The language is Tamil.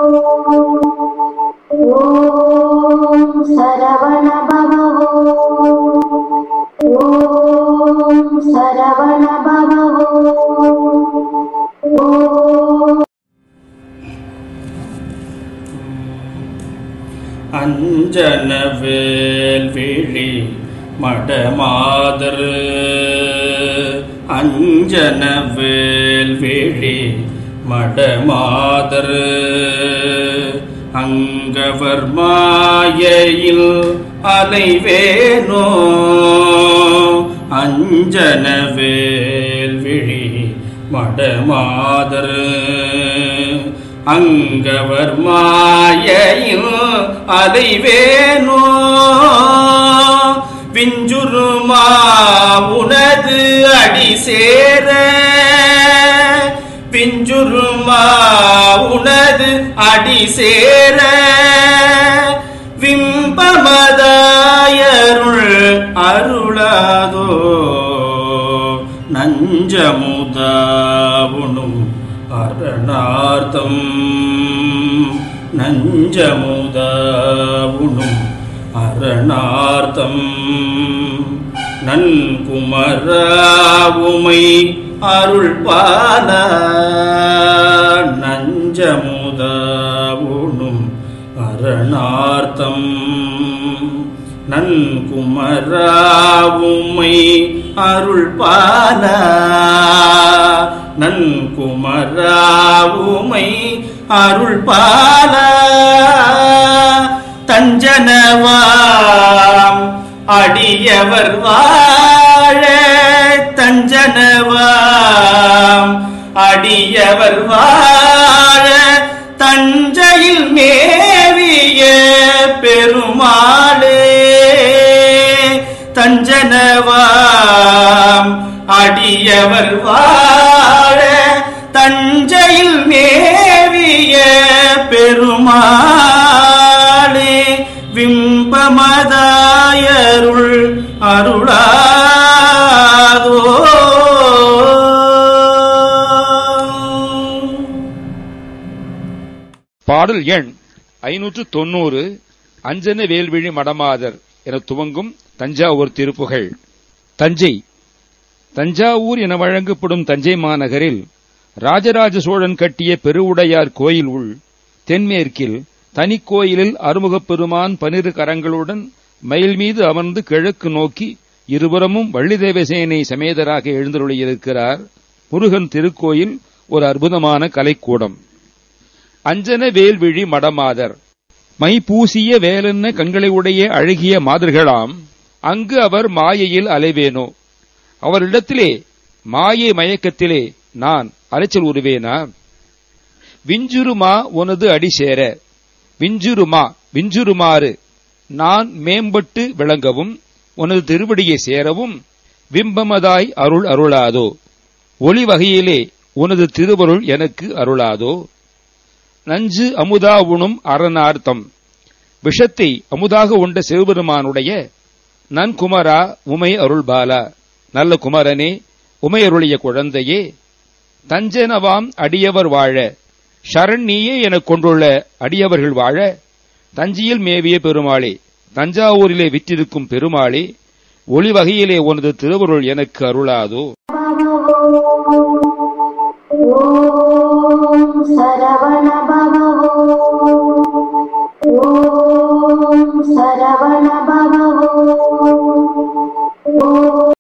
ஓம் சரவண பவ ஓம் சரவண பவ அஞ்சனவேல் விழி மடமாதர் அஞ்சனவேல் விழி மடமாதர் அங்கவர் மாயையில் அலைவேனோ அஞ்சனவேல் விழி மடமாதர் அங்கவர் மாயையில் அலைவேனோ விஞ்சுருமா உனது அடி சேர விஞ்சுருமா உனது அடி சேர விம்பமதாயருள் அருளாதோ நஞ்சமுதாவுணும் அரணார்த்தம் நஞ்சமுதாவுணும் அரணார்த்தம் நன்குமராவுமை அருள் பால நஞ்சமுதாவுணும் அரணார்த்தம் நன்குமராவுமை அருள் பால நன்குமராவுமை அருள் பால தஞ்சனவாம் அடியவர் வாழ தஞ்சனவாம் அடியவர் வாழ தஞ்சையில் மேவிய பெருமாளே தஞ்சனவாம் அடியவர் வாழ தஞ்சையில் மேவிய பெருமாளே விம்பமதாயருள் அருளாதோ. பாடல் எண் 590 அஞ்சன வேல்விழி மடமாதர் என துவங்கும் தஞ்சாவூர் திருப்புகழ். தஞ்சை தஞ்சாவூர் என வழங்கப்படும் தஞ்சை மாநகரில் ராஜராஜ சோழன் கட்டிய பெருவுடையார் கோயில் உள் தென்மேற்கில் தனிக்கோயிலில் அறுமுகப் பெருமான் 12 கரங்களுடன் மயில் மீது அமர்ந்து கிழக்கு நோக்கி இருபுறமும் வள்ளிதேவசேனை சமேதராக எழுந்தருளியிருக்கிறார். முருகன் திருக்கோயில் ஒரு அற்புதமான கலைக்கூடம். அஞ்சன வேல்விழி மடமாதர் மை பூசிய வேலென்ன கண்களை உடைய அழகிய மாதர்களாம். அங்கு அவர் மாயையில் அலைவேனோ, அவரிடத்திலே மாயை மயக்கத்திலே நான் அலைச்சல் உருவேனா? விஞ்சுருமா உனது அடி சேர விஞ்சுருமா விஞ்சுருமாறு நான் மேம்பட்டு விளங்கவும் உனது திருவடியை சேரவும் விம்பமதாய் அருள் அருளாதோ, ஒளி வகையிலே உனது திருவருள் எனக்கு அருளாதோ. நஞ்சு அமுதா உணும் அரணார்த்தம் விஷத்தை அமுதாக உண்ட சிவபெருமானுடைய நன்குமரா உமை அருள்பாலா நல்ல குமரனே உமையருளிய குழந்தையே தஞ்சனவாம் அடியவர் வாழ ஷரண் நீயே எனக் கொண்டுள்ள அடியவர்கள் வாழ தஞ்சியில் மேவிய பெருமாளே தஞ்சாவூரிலே விற்றிருக்கும் பெருமாளே ஒளி வகையிலே உனது திருவருள் எனக்கு அருளாதோ. ஓம் சரவண பவ ஓம் சரவண பவ